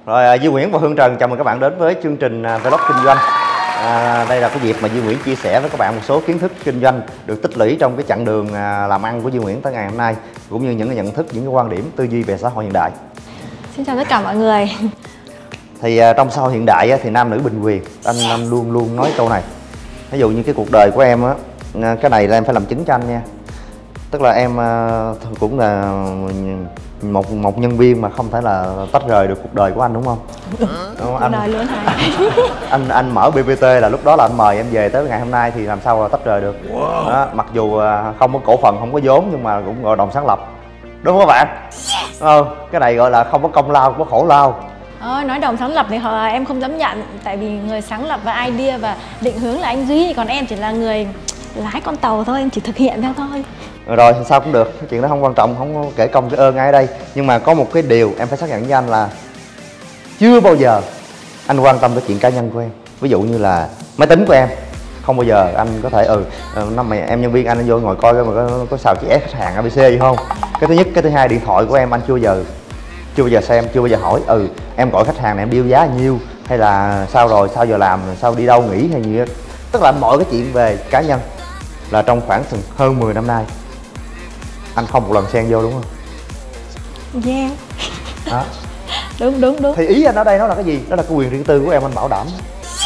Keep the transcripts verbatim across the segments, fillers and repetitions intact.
Rồi à, Duy Nguyễn và Hương Trần chào mừng các bạn đến với chương trình à, Vlog kinh doanh. À, đây là cái dịp mà Duy Nguyễn chia sẻ với các bạn một số kiến thức kinh doanh được tích lũy trong cái chặng đường à, làm ăn của Duy Nguyễn tới ngày hôm nay, cũng như những cái nhận thức, những cái quan điểm tư duy về xã hội hiện đại. Xin chào tất cả mọi người. Thì à, trong xã hội hiện đại á, thì nam nữ bình quyền, anh anh luôn luôn nói câu này. Ví dụ như cái cuộc đời của em á, cái này là em phải làm chứng cho anh nha. Tức là em à, cũng là một một nhân viên mà không thể là tách rời được cuộc đời của anh, đúng không? Đúng, cuộc anh, đời luôn hả? anh anh mở bê bê tê là lúc đó là anh mời em về tới ngày hôm nay thì làm sao mà tách rời được. Wow. Đó, mặc dù không có cổ phần, không có vốn nhưng mà cũng gọi đồng sáng lập, đúng không các bạn? Ờ, cái này gọi là không có công lao, không có khổ lao. Ờ, nói đồng sáng lập thì họ, em không dám nhận, tại vì người sáng lập và idea và định hướng là anh Duy, còn em chỉ là người lái con tàu thôi, em chỉ thực hiện theo thôi. Rồi sao cũng được, cái chuyện đó không quan trọng, không có kể công cái ơn ai ở đây. Nhưng mà có một cái điều em phải xác nhận với anh là chưa bao giờ anh quan tâm tới chuyện cá nhân của em. Ví dụ như là máy tính của em, không bao giờ anh có thể ừ năm mày em nhân viên anh, anh vô ngồi coi coi mà có, có xào chị ép khách hàng a bê xê gì không. Cái thứ nhất. Cái thứ hai, điện thoại của em anh chưa bao giờ chưa bao giờ xem, chưa bao giờ hỏi ừ em gọi khách hàng này em bill giá nhiêu, hay là sao rồi, sao giờ làm, sao đi đâu nghỉ hay gì đó. Tức là mọi cái chuyện về cá nhân là trong khoảng hơn mười năm nay anh không một lần xen vô, đúng không? Yeah. Đó. Đúng đúng đúng. Thì ý anh ở đây nó là cái gì? Đó là cái quyền riêng tư của em, anh bảo đảm.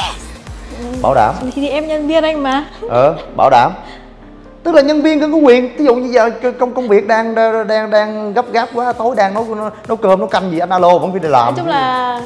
Bảo đảm. Thì, thì em nhân viên anh mà. Ờ, bảo đảm. Tức là nhân viên cũng có quyền. Ví dụ như giờ công công việc đang đang đang gấp gáp quá, tối đang nấu nấu cơm nấu canh gì anh alo vẫn phải đi làm. Nói chung là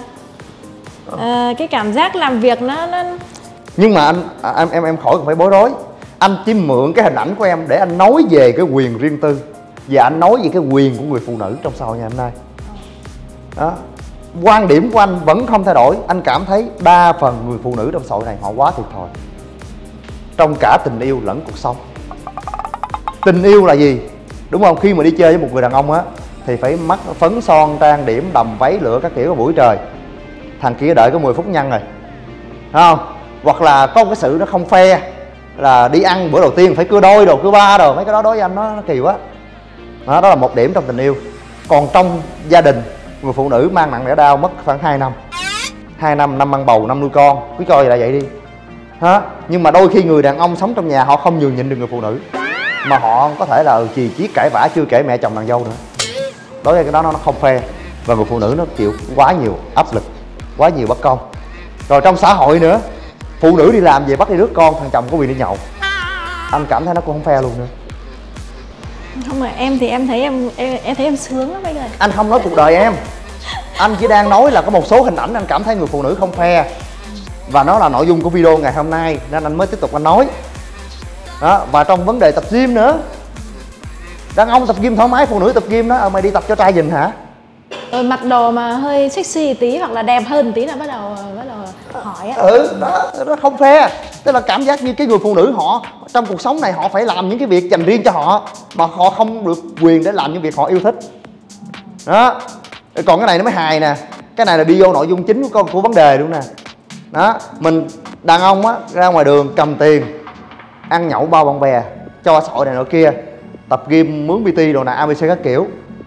uh, cái cảm giác làm việc nó, nó... Nhưng mà anh em em em khỏi cần phải bối rối. Anh chỉ mượn cái hình ảnh của em để anh nói về cái quyền riêng tư và anh nói về cái quyền của người phụ nữ trong xã hội ngày hôm nay. Đó. Quan điểm của anh vẫn không thay đổi. Anh cảm thấy đa phần người phụ nữ trong xã hội này họ quá thiệt thòi trong cả tình yêu lẫn cuộc sống. Tình yêu là gì? Đúng không? Khi mà đi chơi với một người đàn ông á thì phải mắt phấn son, trang điểm, đầm váy lựa các kiểu vào buổi trời. Thằng kia đợi có mười phút nhăn rồi, thấy không? Hoặc là có một cái sự nó không phe, là đi ăn bữa đầu tiên phải cưa đôi đồ, cưa ba đồ, mấy cái đó đối với anh nó, nó kỳ quá. Đó, đó là một điểm trong tình yêu. Còn trong gia đình, người phụ nữ mang nặng đẻ đau mất khoảng hai năm hai năm, năm ăn bầu, năm nuôi con, cứ coi là vậy đi. Đó. Nhưng mà đôi khi người đàn ông sống trong nhà họ không nhường nhịn được người phụ nữ, mà họ có thể là chì chiết cãi vã, chưa kể mẹ chồng nàng dâu nữa. Đối với cái đó nó không phe. Và người phụ nữ nó chịu quá nhiều áp lực, quá nhiều bất công. Rồi trong xã hội nữa, phụ nữ đi làm về bắt đi rước con, thằng chồng có quyền đi nhậu. Anh cảm thấy nó cũng không fair luôn nữa. Không, mà em thì em thấy em em, em thấy em sướng lắm bây giờ. Anh không nói cuộc đời em, anh chỉ đang nói là có một số hình ảnh anh cảm thấy người phụ nữ không fair, và nó là nội dung của video ngày hôm nay nên anh mới tiếp tục anh nói. Đó. Và trong vấn đề tập gym nữa, đàn ông tập gym thoải mái, phụ nữ tập gym đó, mày đi tập cho trai nhìn hả? Rồi mặc đồ mà hơi sexy tí hoặc là đẹp hơn tí là bắt đầu bắt đầu hỏi á. Ừ, đó, đó không fair. Tức là cảm giác như cái người phụ nữ họ trong cuộc sống này họ phải làm những cái việc dành riêng cho họ, mà họ không được quyền để làm những việc họ yêu thích. Đó. Còn cái này nó mới hài nè. Cái này là đi vô nội dung chính của, của vấn đề luôn nè. Đó. Mình đàn ông á ra ngoài đường cầm tiền ăn nhậu bao bạn bè, cho xã hội này nọ kia, tập gym, mướn pê tê đồ này a bê xê các kiểu,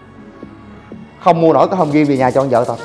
không mua nổi cái home gym về nhà cho con vợ tập,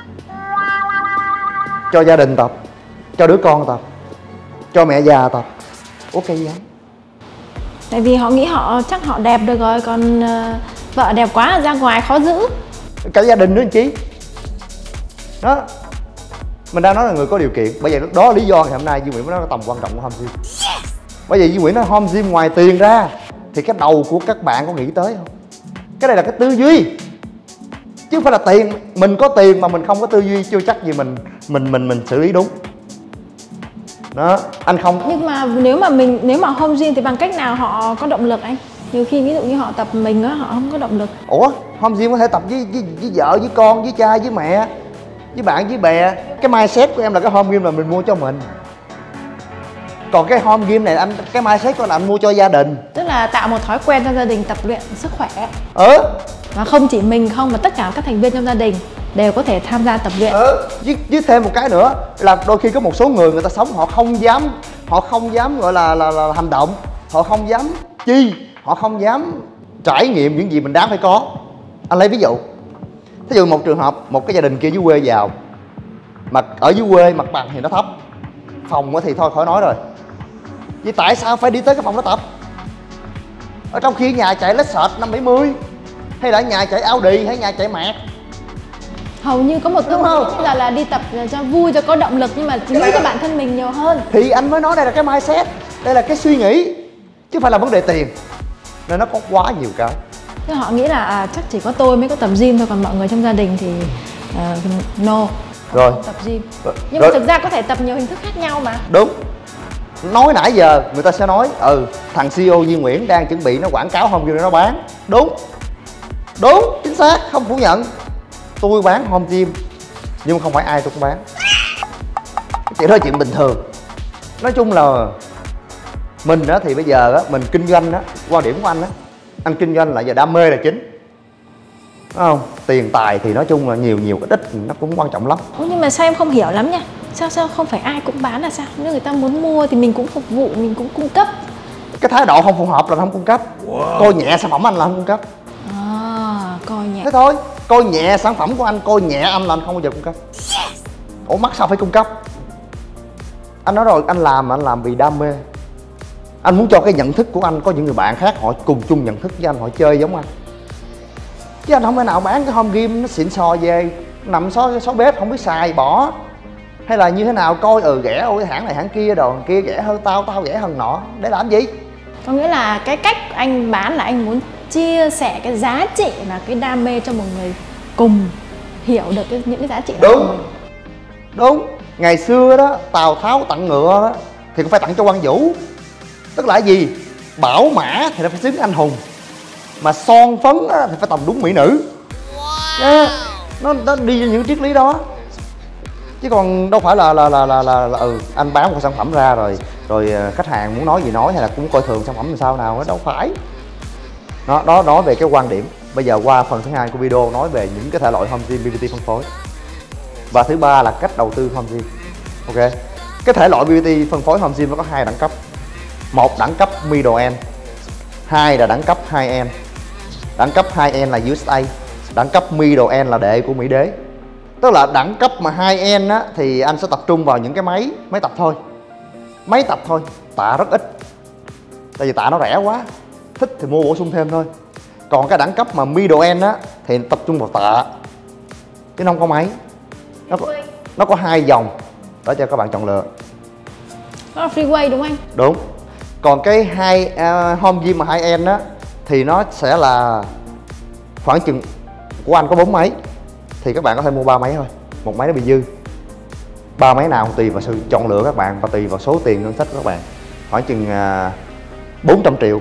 cho gia đình tập, cho đứa con tập, cho mẹ già tập. Ok gì không? Tại vì họ nghĩ họ chắc họ đẹp được rồi, còn uh, vợ đẹp quá ra ngoài khó giữ. Cả gia đình nữa anh chí. Đó. Mình đang nói là người có điều kiện. Bởi vậy đó là lý do ngày hôm nay Duy Nguyễn mới nói tầm quan trọng của home gym. Bởi vậy Duy Nguyễn nói home gym ngoài tiền ra thì cái đầu của các bạn có nghĩ tới không? Cái này là cái tư duy, chứ không phải là tiền. Mình có tiền mà mình không có tư duy chưa chắc gì mình mình mình mình xử lý đúng. Đó, anh không. Nhưng mà nếu mà mình nếu mà home gym thì bằng cách nào họ có động lực anh? Nhiều khi ví dụ như họ tập mình á, họ không có động lực. Ủa, home gym có thể tập với, với, với vợ, với con, với cha, với mẹ, với bạn, với bè. Cái mindset của em là cái home gym là mình mua cho mình. Còn cái home gym này anh, cái mindset của là anh mua cho gia đình. Tức là tạo một thói quen cho gia đình tập luyện sức khỏe. Ừ. Và không chỉ mình không, mà tất cả các thành viên trong gia đình đều có thể tham gia tập luyện. Ừ. Với, với thêm một cái nữa là đôi khi có một số người người ta sống họ không dám, họ không dám gọi là, là, là hành động, họ không dám chi, họ không dám trải nghiệm những gì mình đáng phải có. Anh lấy ví dụ, thí dụ một trường hợp, một cái gia đình kia dưới quê giàu, Mà ở dưới quê mặt bằng thì nó thấp, phòng thì thôi khỏi nói rồi. Vậy tại sao phải đi tới cái phòng đó tập? Ở trong khi nhà chạy Lexus năm bảy mươi, hay là nhà chạy Audi, hay nhà chạy Mạc, hầu như có một câu là là đi tập là cho vui, cho có động lực, nhưng mà nghĩ cho bản thân mình nhiều hơn. Thì anh mới nói đây là cái mindset, đây là cái suy nghĩ, chứ không phải là vấn đề tiền. Nên nó có quá nhiều cái. Chứ họ nghĩ là à, chắc chỉ có tôi mới có tập gym thôi, còn mọi người trong gia đình thì uh, no, rồi không tập gym. Rồi. Nhưng Rồi. mà thực ra có thể tập nhiều hình thức khác nhau mà. Đúng. Nói nãy giờ người ta sẽ nói ừ thằng xê e ô Duy Nguyễn đang chuẩn bị nó quảng cáo home gym để nó bán. Đúng. Đúng, chính xác, không phủ nhận. Tôi bán home gym, nhưng không phải ai tôi cũng bán. Cái chuyện đó là chuyện bình thường. Nói chung là mình á thì bây giờ á mình kinh doanh á, quan điểm của anh á, anh kinh doanh là giờ đam mê là chính, đúng không? Tiền tài thì nói chung là nhiều nhiều ít ít nó cũng quan trọng lắm. Ủa, nhưng mà sao em không hiểu lắm nha, sao sao không phải ai cũng bán là sao? Nếu người ta muốn mua thì mình cũng phục vụ, mình cũng cung cấp. Cái thái độ không phù hợp là không cung cấp. Wow. Coi nhẹ sản phẩm anh là không cung cấp. À, coi nhẹ. Thế thôi, coi nhẹ sản phẩm của anh, coi nhẹ anh là anh không bao giờ cung cấp. Ủa mắc sao phải cung cấp? Anh nói rồi, anh làm anh làm vì đam mê. Anh muốn cho cái nhận thức của anh, có những người bạn khác họ cùng chung nhận thức với anh, họ chơi giống anh. Chứ anh không thể nào bán cái home gym nó xịn sò về nằm xó, xó bếp không biết xài bỏ, hay là như thế nào coi ừ rẻ ôi cái hãng này hãng kia đồ kia rẻ hơn tao, tao rẻ hơn nọ, để làm gì? Có nghĩa là cái cách anh bán là anh muốn chia sẻ cái giá trị và cái đam mê cho mọi người cùng hiểu được cái, những cái giá trị đó. Đúng. Đúng. Ngày xưa đó Tào Tháo tặng ngựa đó thì cũng phải tặng cho quan vũ. Tức là gì? Bảo mã thì nó phải xứng anh hùng, mà son phấn á, thì phải tầm đúng mỹ nữ. Wow. Nó, nó đi với những triết lý đó, chứ còn đâu phải là là là là là, là ừ anh bán một sản phẩm ra rồi rồi khách hàng muốn nói gì nói, hay là cũng coi thường sản phẩm làm sao nào, nó đâu phải. Đó, đó nói về cái quan điểm. Bây giờ qua phần thứ hai của video nói về những cái thể loại home gym bê bê tê phân phối, và thứ ba là cách đầu tư home gym. Ok, cái thể loại bê bê tê phân phối home gym nó có hai đẳng cấp. Một đẳng cấp middle end, hai là đẳng cấp high end. Đẳng cấp high end là u ét a, đẳng cấp middle end là đệ của Mỹ đế. Tức là đẳng cấp mà high end á thì anh sẽ tập trung vào những cái máy máy tập thôi, máy tập thôi, tạ rất ít, tại vì tạ nó rẻ quá, thích thì mua bổ sung thêm thôi. Còn cái đẳng cấp mà middle end á thì tập trung vào tạ chứ nó không có máy. Nó có, nó có hai dòng đó cho các bạn chọn lựa. Đó là free weight đúng không anh? Đúng. Còn cái hai uh, home gym mà high end á thì nó sẽ là khoảng chừng của anh có bốn máy thì các bạn có thể mua ba máy thôi, một máy nó bị dư. Ba máy nào tùy vào sự chọn lựa các bạn và tùy vào số tiền ngân sách của các bạn. Khoảng chừng uh, bốn trăm triệu,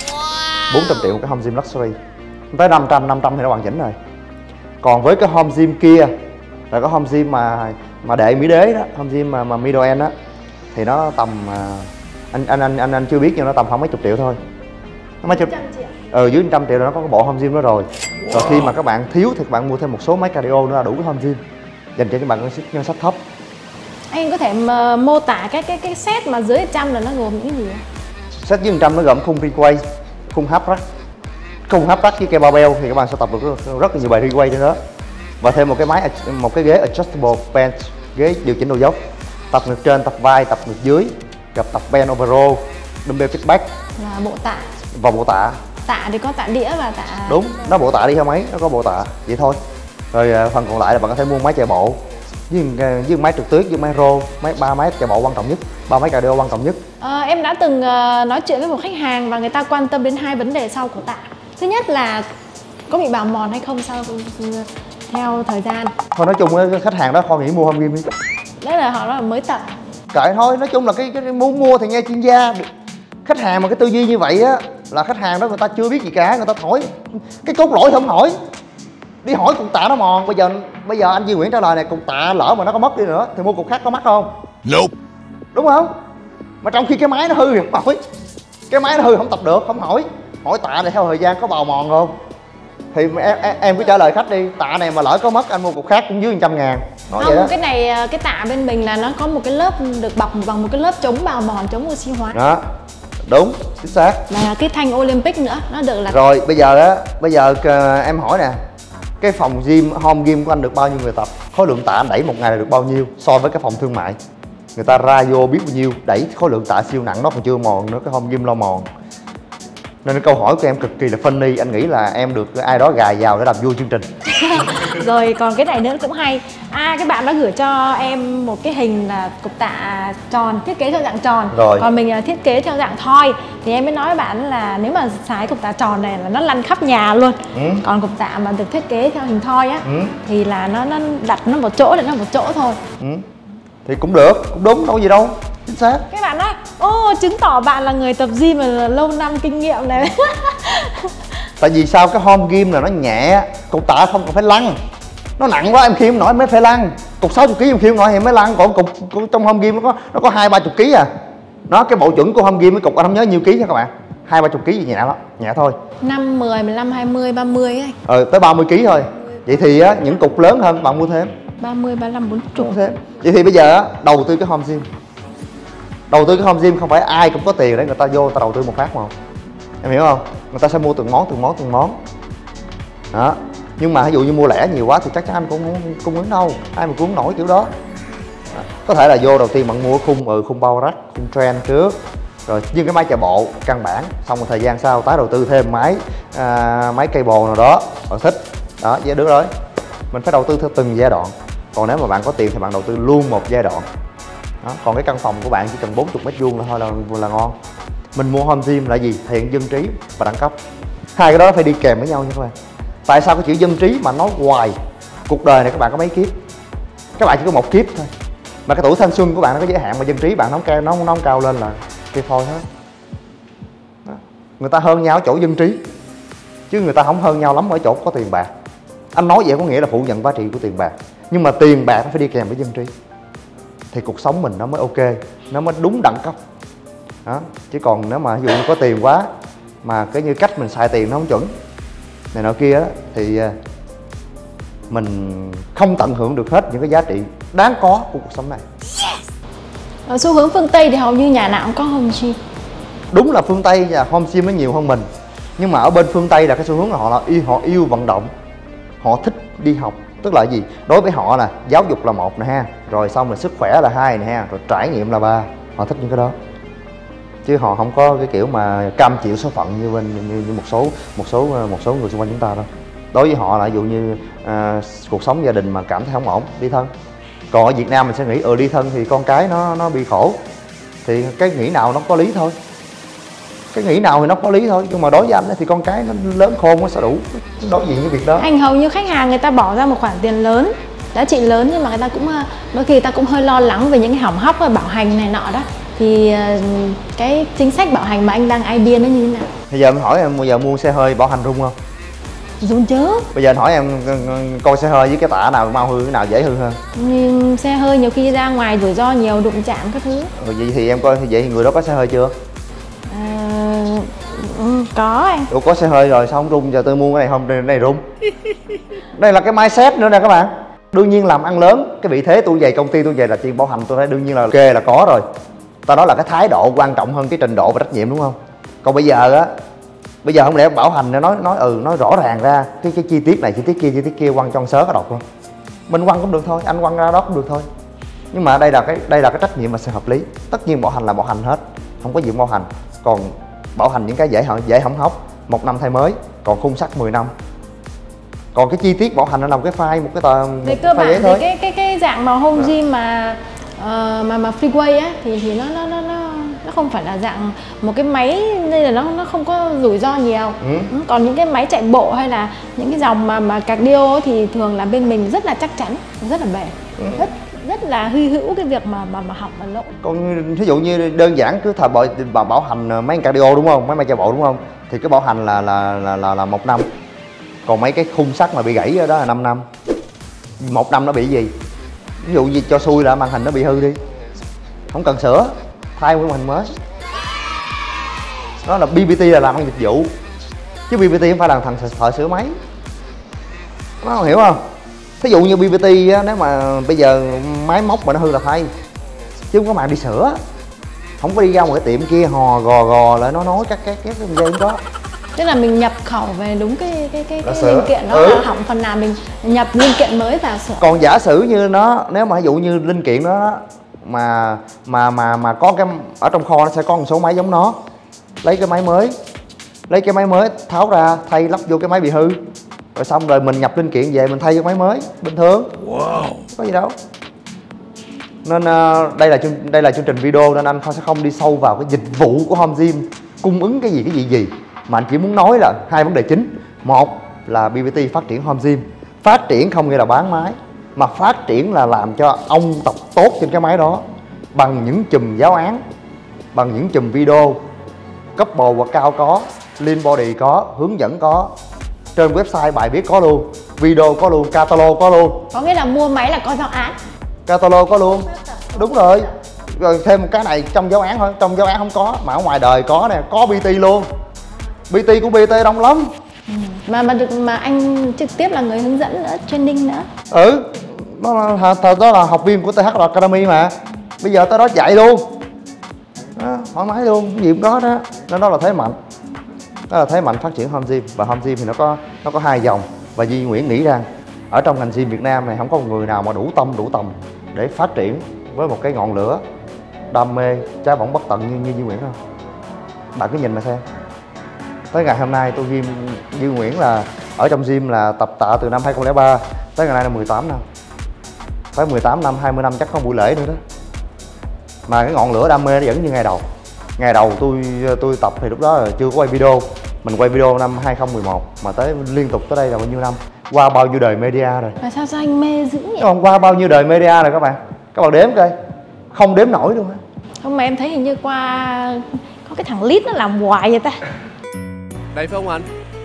bốn trăm triệu một cái home gym luxury, tới năm trăm, năm trăm thì nó hoàn chỉnh rồi. Còn với cái home gym kia là cái home gym mà mà đệ Mỹ đế đó, home gym mà, mà middle end á thì nó tầm uh, anh, anh anh anh anh chưa biết nhưng nó tầm khoảng mấy chục triệu thôi. Nó mấy chục ờ dưới trăm triệu là nó có cái bộ home gym đó rồi. Wow. Rồi khi mà các bạn thiếu thì các bạn mua thêm một số máy cardio nữa là đủ cái home gym dành cho các bạn ngân sách, ngân sách thấp. Anh có thể mà mô tả cái cái cái set mà dưới trăm là nó gồm những gì? Set dưới trăm nó gồm khung requay, khung hấp rack, khung hấp rack với cây barbell thì các bạn sẽ tập được rất là nhiều bài requay trên đó, và thêm một cái máy một cái ghế adjustable bench, ghế điều chỉnh độ dốc, tập ngực trên, tập vai, tập ngực dưới, gặp tập bend over row, dumbbell feedback là bộ tạ và bộ tạ. Tạ thì có tạ đĩa và tạ. Đúng, nó bộ tạ đi theo máy, nó có bộ tạ vậy thôi. Rồi phần còn lại là bạn có thể mua máy chạy bộ với, với máy trượt tuyết, với máy rô, máy ba máy chạy bộ quan trọng nhất, ba máy cardio quan trọng nhất. À, em đã từng uh, nói chuyện với một khách hàng và người ta quan tâm đến hai vấn đề sau của tạ. Thứ nhất là có bị bào mòn hay không sau theo thời gian. Thôi nói chung cái khách hàng đó không nghĩ mua home gym đi. Đấy là họ là mới tập. Kệ thôi, nói chung là cái, cái muốn mua thì nghe chuyên gia. Khách hàng mà cái tư duy như vậy á là khách hàng đó người ta chưa biết gì cả, người ta hỏi cái cốt lõi không hỏi. Đi hỏi cục tạ nó mòn, bây giờ bây giờ anh Duy Nguyễn trả lời này, cục tạ lỡ mà nó có mất đi nữa thì mua cục khác có mắc không? Nope. Đúng không? Mà trong khi cái máy nó hư thì không hỏi. Cái máy nó hư không tập được, không hỏi. Hỏi tạ này theo thời gian có bào mòn không? Thì em, em, em cứ trả lời khách đi, tạ này mà lỡ có mất anh mua cục khác cũng dưới một trăm ngàn. Nói không, vậy đó. Cái này, cái tạ bên mình là nó có một cái lớp được bọc bằng một cái lớp chống bào mòn, chống oxy hóa. Đó, đúng, chính xác. Và cái thanh Olympic nữa, nó được là... Rồi bây giờ á, bây giờ em hỏi nè, cái phòng gym, home gym của anh được bao nhiêu người tập, khối lượng tạ anh đẩy một ngày là được bao nhiêu, so với cái phòng thương mại người ta ra vô biết bao nhiêu, đẩy khối lượng tạ siêu nặng nó còn chưa mòn nữa, cái home gym lo mòn. Nên cái câu hỏi của em cực kỳ là funny, anh nghĩ là em được ai đó gài vào để làm vui chương trình. Rồi còn cái này nữa cũng hay. À, cái bạn đã gửi cho em một cái hình là cục tạ tròn, thiết kế theo dạng tròn. Rồi. Còn mình là thiết kế theo dạng thoi. Thì em mới nói với bạn là nếu mà xài cục tạ tròn này là nó lăn khắp nhà luôn. Ừ. Còn cục tạ mà được thiết kế theo hình thoi á, ừ, thì là nó nó đặt nó một chỗ để nó một chỗ thôi. Ừ. Thì cũng được, cũng đúng, đâu có gì đâu. Chính xác. Các bạn nói, ô, chứng tỏ bạn là người tập gym mà là lâu năm kinh nghiệm này. Tại vì sao cái home gym là nó nhẹ, cục tạ không cần phải lăn. Nó nặng quá em khiêng không nổi mới phải lăn. Cục sáu mươi ký em khiêng không nổi thì mới lăn. Còn cục, cục trong home gym nó có nó có hai ba chục ký à. Nó cái bộ chuẩn của home gym cái cục anh không nhớ nhiêu ký nha các bạn. Hai ba chục ký gì nhẹ lắm, nhẹ thôi. Năm, mười, mười lăm, hai mươi, ba mươi ấy. Ờ tới ba mươi ký thôi. Vậy thì á, những cục lớn hơn bạn mua thêm. ba mươi, ba mươi lăm, bốn mươi. Thêm. Vậy thì bây giờ á, đầu tư cái home gym. Đầu tư cái home gym không phải ai cũng có tiền để người ta vô người ta đầu tư một phát mà. Em hiểu không? Người ta sẽ mua từng món từng món từng món. Đó. Nhưng mà ví dụ như mua lẻ nhiều quá thì chắc chắn anh cũng không cung ứng đâu. Ai mà cung ứng nổi kiểu đó. Đó. Có thể là vô đầu tiên bạn mua khung ừ khung bao rách, khung trend trước. Rồi nhưng cái máy chạy bộ căn bản, xong một thời gian sau tái đầu tư thêm máy à, máy cable nào đó bạn thích. Đó, vậy được rồi. Mình phải đầu tư theo từng giai đoạn. Còn nếu mà bạn có tiền thì bạn đầu tư luôn một giai đoạn. Đó. Còn cái căn phòng của bạn chỉ cần bốn mươi mét vuông là thôi là, là ngon. Mình mua home gym là gì? Thể hiện dân trí và đẳng cấp. Hai cái đó phải đi kèm với nhau nha các bạn. Tại sao cái chữ dân trí mà nói hoài? Cuộc đời này các bạn có mấy kiếp? Các bạn chỉ có một kiếp thôi. Mà cái tuổi thanh xuân của bạn nó có giới hạn, mà dân trí bạn nó cao, nó, nó cao lên là cái thôi hết. Đó. Người ta hơn nhau ở chỗ dân trí, chứ người ta không hơn nhau lắm ở chỗ có tiền bạc. Anh nói vậy có nghĩa là phủ nhận giá trị của tiền bạc. Nhưng mà tiền bạc nó phải đi kèm với dân trí. Thì cuộc sống mình nó mới ok, nó mới đúng đẳng cấp. Đó. Chứ còn nếu mà ví dụ như có tiền quá mà cái như cách mình xài tiền nó không chuẩn này nọ kia đó, thì mình không tận hưởng được hết những cái giá trị đáng có của cuộc sống này. Ở xu hướng phương Tây thì hầu như nhà nào cũng có home gym. Đúng là phương Tây và home gym nó nhiều hơn mình. Nhưng mà ở bên phương Tây là cái xu hướng là họ là yêu, họ yêu vận động, họ thích đi học. Tức là gì? Đối với họ là giáo dục là một nè ha, rồi xong là sức khỏe là hai nè ha, rồi trải nghiệm là ba. Họ thích những cái đó. Chứ họ không có cái kiểu mà cam chịu số phận như bên như, như một số một số một số người xung quanh chúng ta đâu. Đối với họ là ví dụ như à, cuộc sống gia đình mà cảm thấy không ổn đi thân. Còn ở Việt Nam mình sẽ nghĩ ờ đi thân thì con cái nó nó bị khổ. Thì cái nghĩ nào nó có lý thôi. Cái nghĩ nào thì nó có lý thôi, nhưng mà đối với anh thì con cái nó lớn khôn nó sẽ đủ đối diện với việc đó. Anh hầu như khách hàng người ta bỏ ra một khoản tiền lớn, giá trị lớn, nhưng mà người ta cũng đôi khi người ta cũng hơi lo lắng về những cái hỏng hóc và bảo hành này nọ đó. Thì cái chính sách bảo hành mà anh đang idea nó như thế nào? Bây giờ em hỏi em bây giờ mua xe hơi bảo hành rung không? Rung chứ. Bây giờ anh hỏi em coi xe hơi với cái tạ nào mau hư, cái nào dễ hư hơn? Nhưng xe hơi nhiều khi ra ngoài rủi ro nhiều, đụng chạm các thứ. Rồi vậy thì em coi vậy thì người đó có xe hơi chưa? À, ừ, có anh. Ủa có xe hơi rồi sao không rung? Giờ tôi mua cái này không, cái này rung. Đây là cái mindset nữa nè các bạn. Đương nhiên làm ăn lớn, cái vị thế tôi về công ty tôi về là chuyện bảo hành tôi thấy đương nhiên là ok là có rồi. Ta nói là cái thái độ quan trọng hơn cái trình độ và trách nhiệm đúng không? Còn bây giờ á, bây giờ không lẽ bảo hành nói nói ừ nói rõ ràng ra cái cái chi tiết này chi tiết kia chi tiết kia quăng cho con sớ có độc không? Mình quăng cũng được thôi, anh quăng ra đó cũng được thôi. Nhưng mà đây là cái đây là cái trách nhiệm mà sẽ hợp lý. Tất nhiên bảo hành là bảo hành hết, không có gì bảo hành. Còn bảo hành những cái dễ dễ hỏng hóc, một năm thay mới, còn khung sắt mười năm. Còn cái chi tiết bảo hành nó nằm cái file một cái tờ về cơ bản thì cái cái cái dạng mà home gym mà uh, mà mà freeway á thì thì nó nó nó nó nó không phải là dạng một cái máy nên là nó nó không có rủi ro nhiều. Ừ. Còn những cái máy chạy bộ hay là những cái dòng mà mà cardio thì thường là bên mình rất là chắc chắn, rất là bền, ừ. rất rất là hy hữu cái việc mà mà mà học và lộn. Còn ví dụ như đơn giản cứ thời bảo bảo, bảo hành mấy cardio đúng không, mấy máy chạy bộ đúng không, thì cái bảo hành là là là là, là một năm. Còn mấy cái khung sắt mà bị gãy đó là năm năm. Một năm nó bị gì? Ví dụ như cho xui là màn hình nó bị hư đi, không cần sửa, thay một màn hình mới. Đó là bê bê tê là làm ăn dịch vụ, chứ bê bê tê không phải là thằng thợ sửa máy. Nó không hiểu không? Thí dụ như bê bê tê á, nếu mà bây giờ máy móc mà nó hư là thay, chứ không có mạng đi sửa. Không có đi ra một cái tiệm kia hò gò gò lại nó nói các các các cái gì đó. Tức là mình nhập khẩu về đúng cái cái cái, cái sửa. linh kiện nó Ừ. là hỏng phần nào mình nhập linh kiện mới vào sửa. Còn giả sử như nó, nếu mà ví dụ như linh kiện đó mà mà mà mà có cái ở trong kho nó sẽ có một số máy giống nó, lấy cái máy mới, lấy cái máy mới tháo ra thay lắp vô cái máy bị hư, rồi xong rồi mình nhập linh kiện về mình thay cái máy mới bình thường. Wow. Có gì đâu. Nên uh, đây là chương đây là chương trình video nên anh sẽ không đi sâu vào cái dịch vụ của Home Gym cung ứng cái gì cái gì gì, mà anh chỉ muốn nói là hai vấn đề chính. Một là bê vê tê phát triển Home Gym, phát triển không nghĩa là bán máy, mà phát triển là làm cho ông tập tốt trên cái máy đó bằng những chùm giáo án, bằng những chùm video couple và cao có, lean body có, hướng dẫn có, trên website bài viết có luôn, video có luôn, catalog có luôn. Có nghĩa là mua máy là có giáo án. Catalog có luôn. Đúng rồi. Rồi thêm một cái này trong giáo án thôi, trong giáo án không có mà ở ngoài đời có nè, có pê tê luôn. pê tê của pê tê đông lắm. Ừ. Mà mà được mà anh trực tiếp là người hướng dẫn nữa, training nữa. Ừ. Đó là, thật đó là học viên của tê hát Academy mà. Bây giờ tới đó dạy luôn. Đó, thoải mái luôn, cái gì cũng có đó. Nên đó là thế mạnh. Đó là thế mạnh phát triển Home Gym. Và Home Gym thì nó có nó có hai dòng. Và Duy Nguyễn nghĩ rằng ở trong ngành gym Việt Nam này không có một người nào mà đủ tâm đủ tầm để phát triển với một cái ngọn lửa đam mê cháy bỏng bất tận như như Duy Nguyễn đâu. Bạn cứ nhìn mà xem. Tới ngày hôm nay tôi gym Duy Nguyễn là ở trong gym là tập tạ từ năm hai không không ba tới ngày nay là mười tám năm. Tới mười tám năm, hai mươi năm chắc có buổi lễ nữa đó. Mà cái ngọn lửa đam mê nó vẫn như ngày đầu. Ngày đầu tôi tôi tập thì lúc đó là chưa có quay video. Mình quay video năm hai không một một mà tới liên tục tới đây là bao nhiêu năm? Qua bao nhiêu đời media rồi. Mà sao sao anh mê dữ nhỉ? Không, qua bao nhiêu đời media rồi các bạn. Các bạn đếm coi. Không đếm nổi luôn á. Không mà em thấy hình như qua có cái thằng Lít nó làm hoài vậy ta. Đây phải không anh?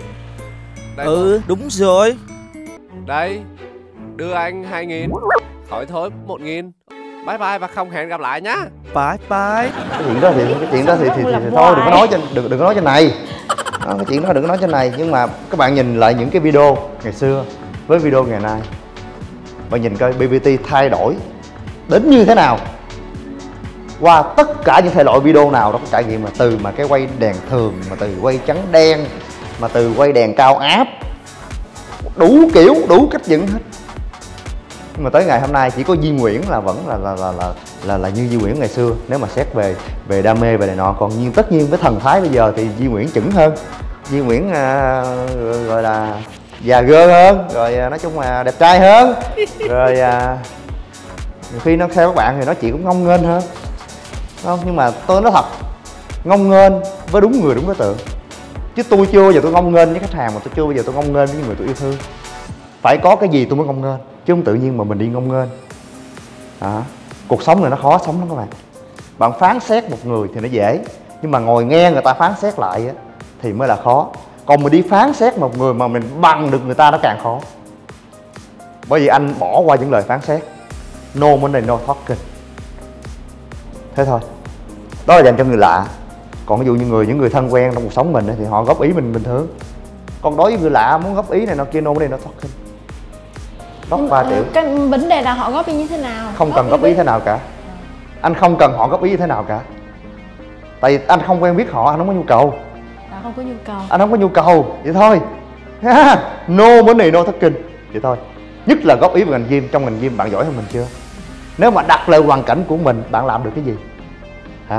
Đây Ừ, không? đúng rồi. Đây, đưa anh hai nghìn, khỏi thôi một nghìn. Bye bye và không hẹn gặp lại nhá. Bye bye. Cái chuyện đó thì cái chuyện đó thì, thì, thì, thì thôi đừng có nói trên đừng đừng có nói trên này. Đó, cái chuyện đó đừng có nói trên này, nhưng mà các bạn nhìn lại những cái video ngày xưa với video ngày nay, bạn nhìn coi bê vê tê thay đổi đến như thế nào qua tất cả những thể loại video nào đó có trải nghiệm, mà từ mà cái quay đèn thường, mà từ quay trắng đen, mà từ quay đèn cao áp, đủ kiểu đủ cách dựng hết. Nhưng mà tới ngày hôm nay chỉ có Duy Nguyễn là vẫn là là là là là, là như Duy Nguyễn ngày xưa nếu mà xét về về đam mê về này nọ. Còn nhiên tất nhiên với thần thái bây giờ thì Duy Nguyễn chững hơn, Duy Nguyễn à, gọi là già gơ hơn, rồi à, nói chung là đẹp trai hơn, rồi à, nhiều khi nó theo các bạn thì nói chuyện cũng ngông nghênh hơn, không? Nhưng mà tôi nói thật, ngông nghênh với đúng người đúng đối tượng, chứ tôi chưa bao giờ tôi ngông nghênh với khách hàng, mà tôi chưa bao giờ tôi ngông nghênh với những người tôi yêu thương. Phải có cái gì tôi mới ngông nghênh, chứ không tự nhiên mà mình đi ngông nghênh. À, cuộc sống này nó khó sống lắm các bạn. Bạn phán xét một người thì nó dễ, nhưng mà ngồi nghe người ta phán xét lại á, thì mới là khó. Còn mình đi phán xét một người mà mình bằng được người ta nó càng khó. Bởi vì anh bỏ qua những lời phán xét. No money no talking. Thế thôi. Đó là dành cho người lạ. Còn ví dụ như người những người thân quen trong cuộc sống mình ấy, thì họ góp ý mình bình thường. Còn đối với người lạ muốn góp ý này nó kia, no money no talking. Góp ba triệu. Cái vấn đề là họ góp ý như thế nào? Không cần góp ý thế nào cả. Anh không cần họ góp ý như thế nào cả. Tại vì anh không quen biết họ, anh không có nhu cầu. Đó, không có nhu cầu. Anh không có nhu cầu, vậy thôi. No money no talking, vậy thôi. Nhất là góp ý về ngành gym, trong ngành gym bạn giỏi hơn mình chưa? Nếu mà đặt lại hoàn cảnh của mình, bạn làm được cái gì? Hả?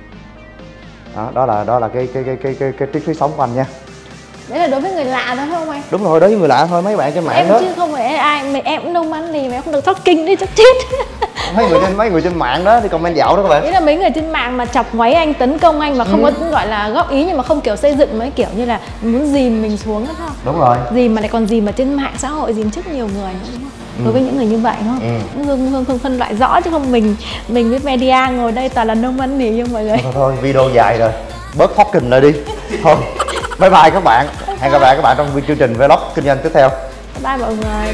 Đó, đó là đó là cái cái cái cái cái, cái triết lý sống của anh nha. Đấy là đối với người lạ thôi không anh? Đúng rồi, đối với người lạ thôi, mấy bạn trên mạng em đó. Chứ không phải ai, mày em cũng đâu mắn gì mà em không được talking đi chắc chết. Mấy người trên mấy người trên mạng đó thì comment dạo đó các bạn. Ý là mấy người trên mạng mà chọc máy anh, tấn công anh mà không ừ. có gọi là góp ý, nhưng mà không kiểu xây dựng, mấy kiểu như là muốn dìm mình xuống đó không? Đúng rồi. Dìm mà lại còn dìm mà trên mạng xã hội, dìm trước nhiều người nữa đúng không? Ừ. Đối với những người như vậy đúng không? Ừ. Hương, Hương, Hương phân loại rõ chứ không mình mình với media ngồi đây toàn là nông văn nỉ nhưng mọi người. Thôi, thôi video dài rồi, bớt talking lại đi. Thôi, bye bye các bạn. Hẹn gặp lại các bạn trong chương trình vlog kinh doanh tiếp theo. Bye mọi người.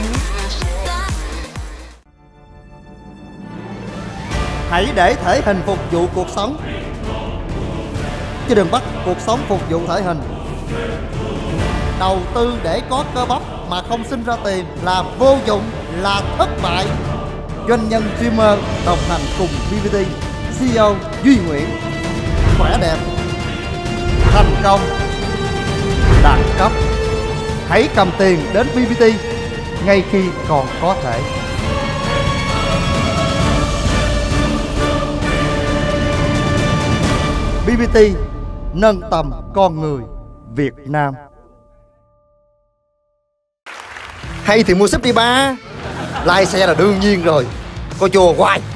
Hãy để thể hình phục vụ cuộc sống, chứ đừng bắt cuộc sống phục vụ thể hình. Đầu tư để có cơ bắp mà không sinh ra tiền là vô dụng, là thất bại. Doanh nhân streamer đồng hành cùng bê vê tê, xê e ô Duy Nguyễn. Khỏe đẹp, thành công, đẳng cấp. Hãy cầm tiền đến bê bê tê ngay khi còn có thể. bê bê tê nâng tầm con người Việt Nam. Hay thì mua súp đi ba. Lai xe là đương nhiên rồi. Coi chùa hoài.